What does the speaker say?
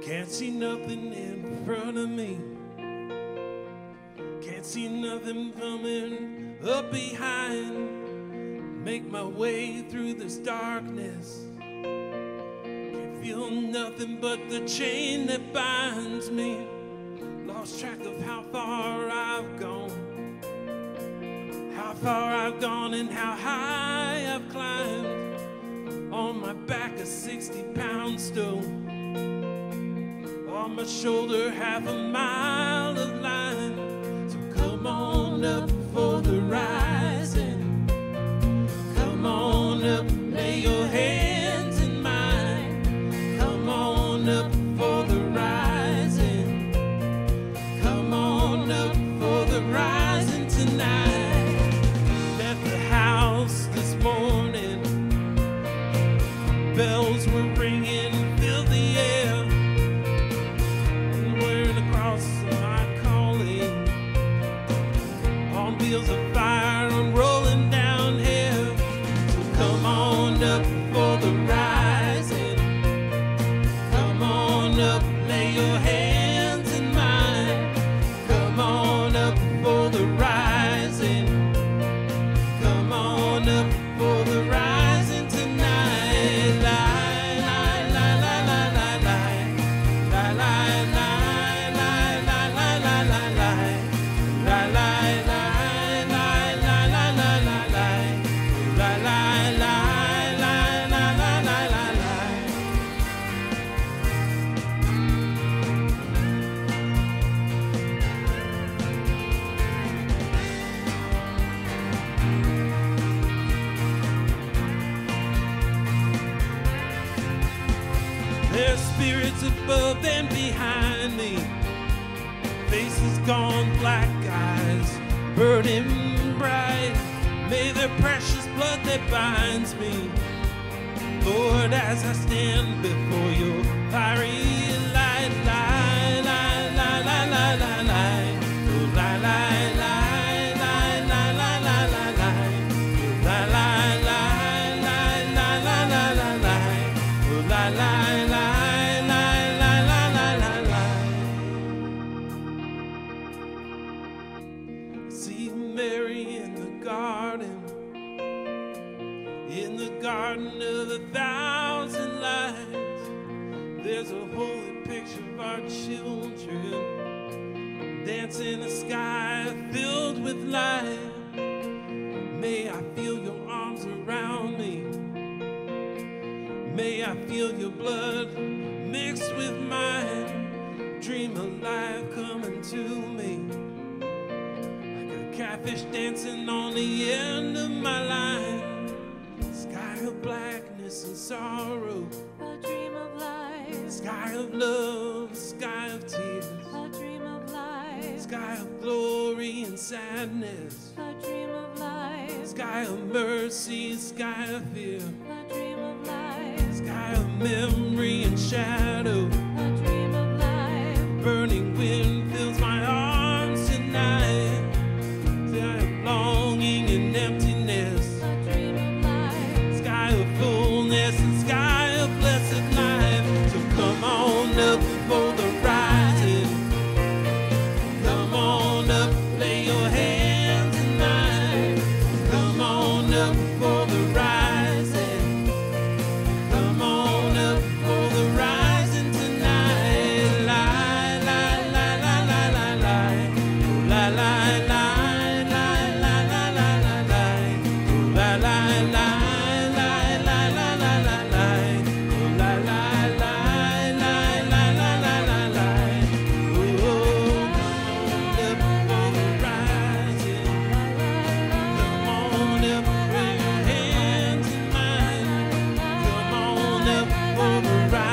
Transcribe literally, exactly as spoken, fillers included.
Can't see nothing in front of me. Can't see nothing coming up behind. Make my way through this darkness. Can't feel nothing but the chain that binds me. Lost track of how far I've gone. How far I've gone and how high I've climbed. On my back a sixty pound stone. On my shoulder half a mile of line. So come on up for the rising. Come on up, lay your hands in mine. Come on up for the rising. Come on up for the rising tonight. Left the house this morning. Bells were ringing, filled the air. Wheels of fire and rolling down here. So come on up for the rising. Come on up, lay your hands in mine. Come on up for the rising. Come on up for the rising tonight. Lie, lie, lie, lie, lie, lie, lie. Lie, lie, lie, lie, lie, lie, lie, lie, lie. Lie, lie, lie. There's spirits above and behind me. Faces gone black, eyes burning bright. May their precious blood that binds me, Lord, as I stand before your fiery light. Lie, lie, lie, lie, lie, lie, lie. Oh, lie, lie, lie, lie, lie, lie, lie, lie, lie. Oh, lie, lie, lie, lie, lie, lie, lie, lie, lie. Oh, lie, lie, lie. Mary in the garden, in the garden of a thousand lights. There's a holy picture of our children dancing in a sky filled with light. May I feel your arms around me. May I feel your blood mixed with mine. Dream of life coming to me. Catfish dancing on the end of my line. Sky of blackness and sorrow. A dream of life. Sky of love, sky of tears. A dream of life. Sky of glory and sadness. A dream of life. Sky of mercy, sky of fear. A dream of life. Sky of memory and shadow. A dream of life. Burning wind fills my arms tonight. Longing and emptiness. A dream of life. Sky of fullness and sky of blessed life. So come on up for the rising. Come on up, lay your hands in mine. Come on up for the rising. Come on up for the rising tonight. Lie, lie, lie, lie, lie, lie, lie. Lie, lie, lie. For the